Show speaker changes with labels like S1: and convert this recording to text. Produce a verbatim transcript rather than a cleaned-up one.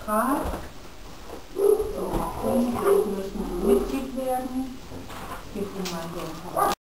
S1: Vertrag. So, die müssen Mitglied werden. Gib ihm mal den Vertrag.